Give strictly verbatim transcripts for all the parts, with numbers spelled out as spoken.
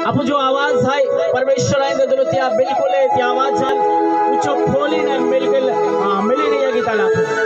आपू जो आवाज है परमेश्वर आहे तो त्या बिल्कुल त्या आवाज उच्च खोली ने बिल्कुल हां मिली नहीं है गीता आपू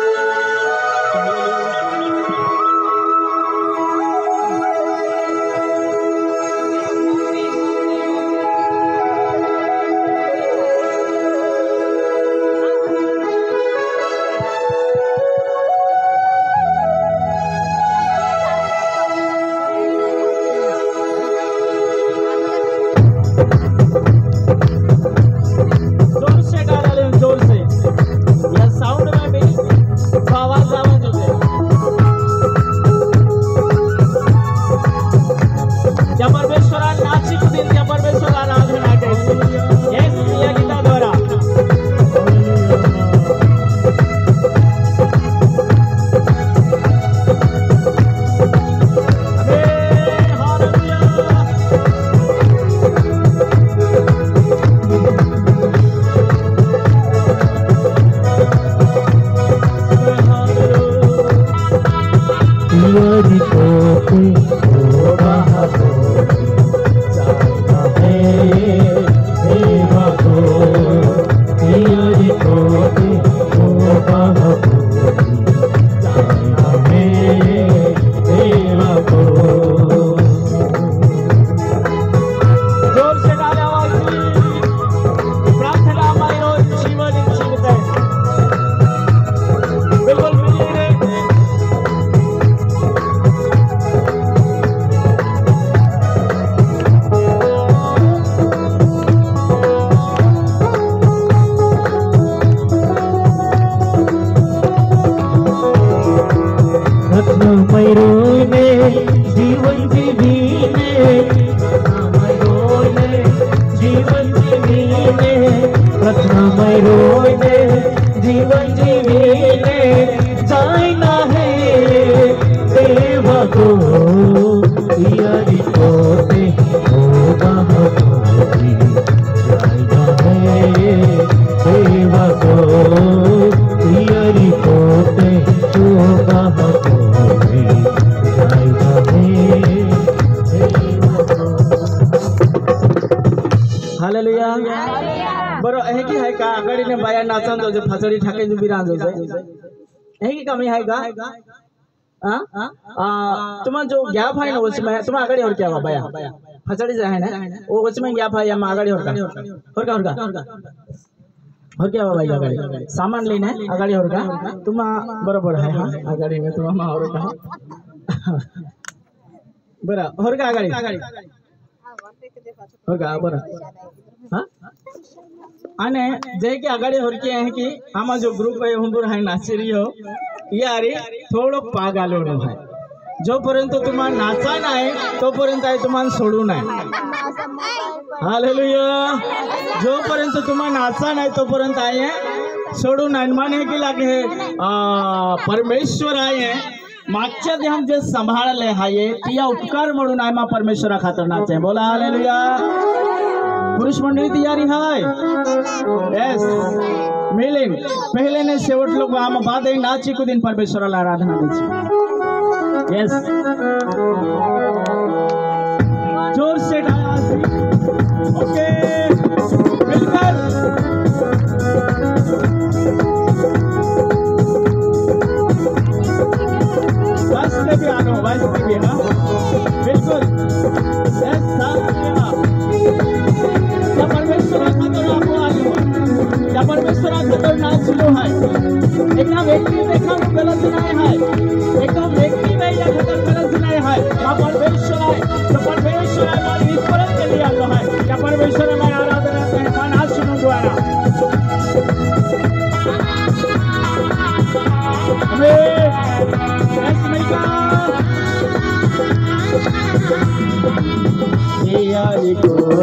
बरो है की है का आगड़ी ने बाया नाचन जो फसड़ी ठाके जो बिरान जो है की कमी है का हां आ तुम जो गैप है ना उसमें तुम आगड़ी और क्या बाया फसड़ी जो है ना वो उसमें गैप है हम आगड़ी और का और का और का और क्या बाबा आगड़ी सामान लेना है आगड़ी और का तुम बराबर है हां आगड़ी में तुम और का बरा और का आगड़ी और का बरा हां आने जे की आगड़ी होर के है कि आमा जो ग्रुप है हुंबुर है नाचरी हो यारी थोड़ो पागालो नो है जो पर्यंत तुम्हारा नाचा नाही तो पर्यंत आहे तुम्हाला सोडू नाही हालेलुया जो पर्यंत तुम्हारा नाचा नाही तो पर्यंत आहे सोडू नाही माने की लागे परमेश्वर आहे मागच्या ध्यान जे सांभाळले हाये तिया उपकार म्हणून आहे मा परमेश्वरा खातर नाचे बोला हालेलुया पुरुष मंडली तैयारी है यस मिलिन पहले ने शेवट लोग आम बाद नाची को दिन परमेश्वर आराधना दे यस जोर से ओके मिलकर बस में भी आ रहा बस में भी ना बिल्कुल यस परमेश्वर का नाच सुनो है एक व्यक्ति देखा गलत नहीं है एक व्यक्ति में यह गलत नहीं है क्या परमेश्वर है तो परमेश्वर हमारी ईश्वर के लिए आता है क्या परमेश्वर में आराधना करते हैं नाच सुनो द्वारा यारी को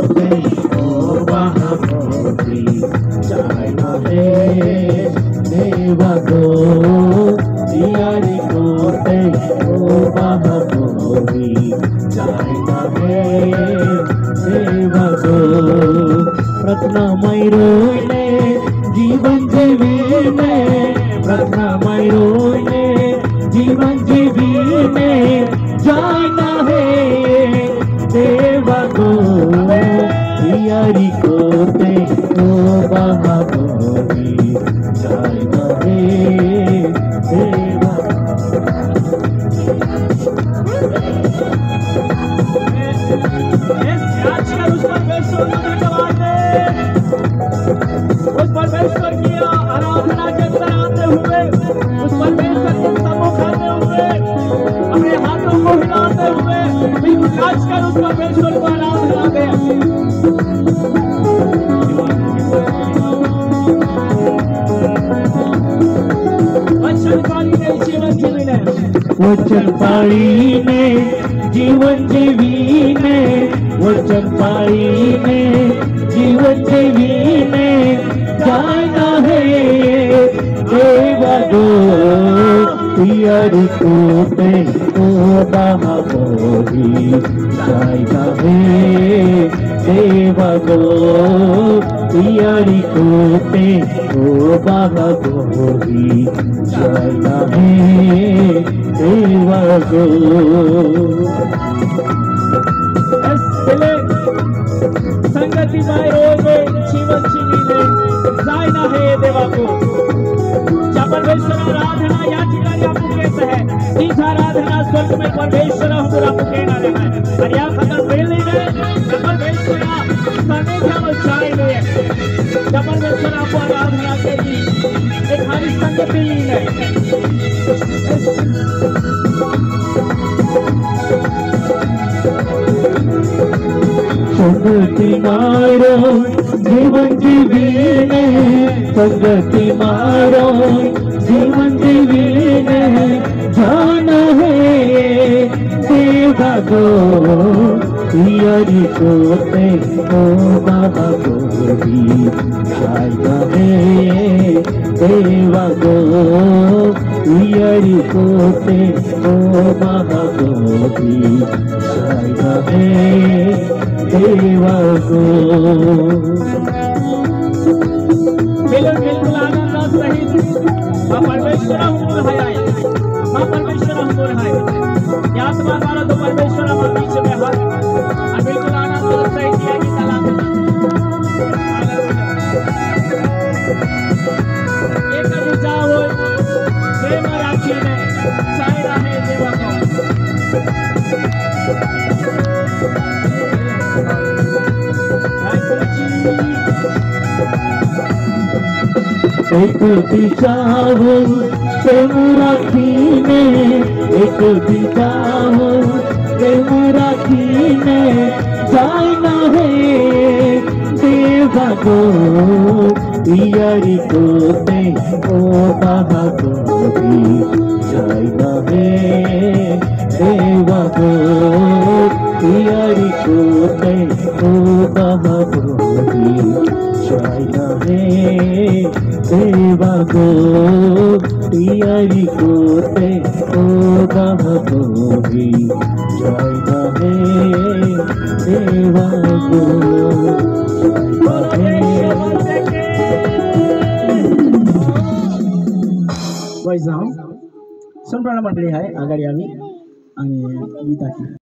चाहना है देवा को यारी कोटे ओ बाहोरी चाहना है देवा को प्रत्ना मैरोने जीवन जीवीने प्रत्ना मैरोने जीवन जीवीने जाना है देवा को कर उस परमेश्वर को आराधना दे। वचन पानी ने जीवन जीवीने, वचन पाणी ने जीवन जीवीने, वचन पाणी ने जीवन जीवीने जाना है देवा गो पियरी कोटे ओ महागोरी जाना है देवा गो पियरी कोटे ओ महागोरी जाना है देवा गो। संगति माय रोगे जीवन जीवीने जायना है देवा को। जब परमेश्वर आराधना या ठिकाणी आपण घेत है तीच आराधना स्वर्ग में परमेश्वर हमको आपको कहना देना है। और या खतर पहले ने जब परमेश्वर साने क्या चाहे है जब परमेश्वर आपको आराधना के दी एक हरी संगति ली है। संगति मारो जीवन जीवीने, संगति मारो जीवन जीवीने जाना है देवा गो पियरी कोटे ओ महागोरी जाना है देवा गो पियरी कोटे ओ महागोरी जाना है देवा गो। बिल्कुल बिल्कुल आनंद सहित मां परमेश्वर हमको रहाय, मां परमेश्वर हमको रहाय। या आत्मा द्वारा तो परमेश्वर हमारे बीच में है और बिल्कुल आनंद सहित किया कि सलाम एक विचार हो प्रेम राखी ने चाहे है देवा को। एक दिशाओ प्रेम राखीने, एक दिशाओ प्रेम राखीने जाना है देवा गो पियरी कोटे ओ महागोरी जाना है देवा गो पियरी कोटे ओ महागोरी जाना है देवा गो पियरी कोटे ओ महागोरी जाना है देवा गो वैजाम संपूर्ण मंडळी आहे आघाडी आम्ही आणि गीताची